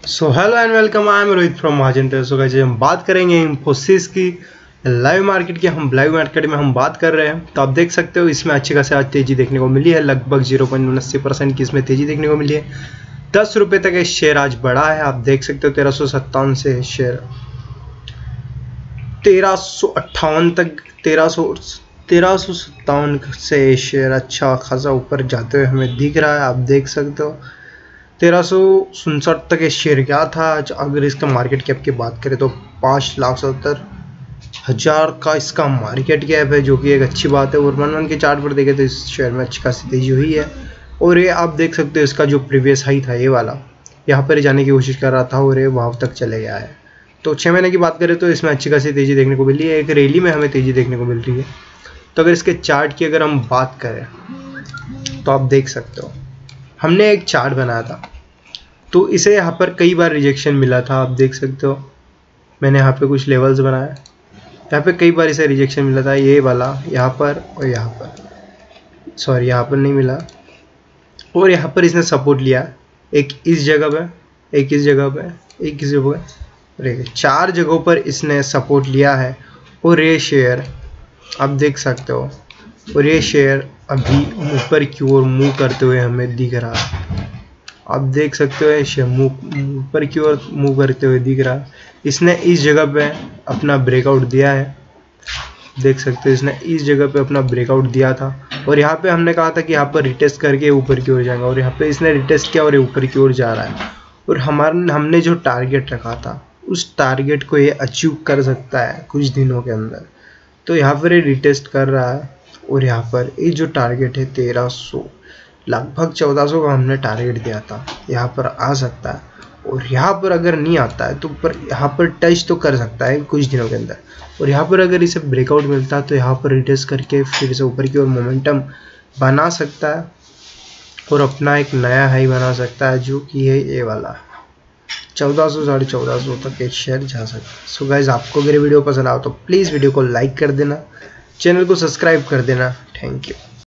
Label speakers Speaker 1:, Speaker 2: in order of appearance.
Speaker 1: So hello and welcome, I am Rohit from Mahajan. So guys हम बात करेंगे इंफोसिस की लाइव मार्केट की। हम लाइव मार्केट में हम बात कर रहे हैं, तो आप देख सकते हो इसमें अच्छी खासी आज तेजी देखने को मिली है। लगभग 0.79% की इसमें तेजी देखने को मिली है। 10 रुपये तक ये शेयर आज बढ़ा है। आप देख सकते हो 1357 से शेयर 1358 तक 1357 से शेयर अच्छा खासा ऊपर जाते हुए हमें दिख रहा है। आप देख सकते हो 1359 तक ये शेयर गया था। अगर इसका मार्केट कैप की बात करें तो 5,70,000 का इसका मार्केट कैप है, जो कि एक अच्छी बात है। और 1 के चार्ट पर देखें तो इस शेयर में अच्छी खासी तेजी हुई है। और ये आप देख सकते हो इसका जो प्रीवियस हाई था ये वाला, यहाँ पर जाने की कोशिश कर रहा था और ये वहाँ तक चले गया है। तो 6 महीने की बात करें तो इसमें अच्छी खासी तेजी देखने को मिली है। एक रैली में हमें तेजी देखने को मिल रही है। तो अगर इसके चार्ट की अगर हम बात करें तो आप देख सकते हो हमने एक चार्ट बनाया था, तो इसे यहाँ पर कई बार रिजेक्शन मिला था। आप देख सकते हो मैंने यहाँ पे कुछ लेवल्स बनाया, यहाँ पे कई बार इसे रिजेक्शन मिला था। ये वाला यहाँ पर और यहाँ पर, सॉरी यहाँ पर नहीं मिला, और यहाँ पर इसने सपोर्ट लिया। एक इस जगह पे, एक इस जगह पे, एक इस जगह पे, 4 जगहों पर इसने सपोर्ट लिया है। और ये शेयर आप देख सकते हो, और ये शेयर अभी ऊपर की ओर मूव करते हुए हमें दिख रहा है। आप देख सकते हो ये शेयर ऊपर की ओर मूव करते हुए दिख रहा है। इसने इस जगह पे अपना ब्रेकआउट दिया है। देख सकते हो इसने इस जगह पे अपना ब्रेकआउट दिया था, और यहाँ पे हमने कहा था कि यहाँ पर रिटेस्ट करके ऊपर की ओर जाएगा, और यहाँ पे इसने रिटेस्ट किया और ये ऊपर की ओर जा रहा है। और हमने जो टारगेट रखा था उस टारगेट को ये अचीव कर सकता है कुछ दिनों के अंदर। तो यहाँ पर ये रिटेस्ट कर रहा है, और यहाँ पर ये जो टारगेट है 1300, लगभग 1400 का हमने टारगेट दिया था, यहाँ पर आ सकता है। और यहाँ पर अगर नहीं आता है तो पर यहाँ पर टच तो कर सकता है कुछ दिनों के अंदर। और यहाँ पर अगर इसे ब्रेकआउट मिलता है तो यहाँ पर रिटेस्ट करके फिर से ऊपर की ओर मोमेंटम बना सकता है और अपना एक नया हाई बना सकता है, जो कि है ये वाला 1400 साढ़े 1400 तक एक शेयर जा सकता है। सो गाइज आपको अगर वीडियो पसंद आए तो प्लीज़ वीडियो को लाइक कर देना, चैनल को सब्सक्राइब कर देना। Thank you.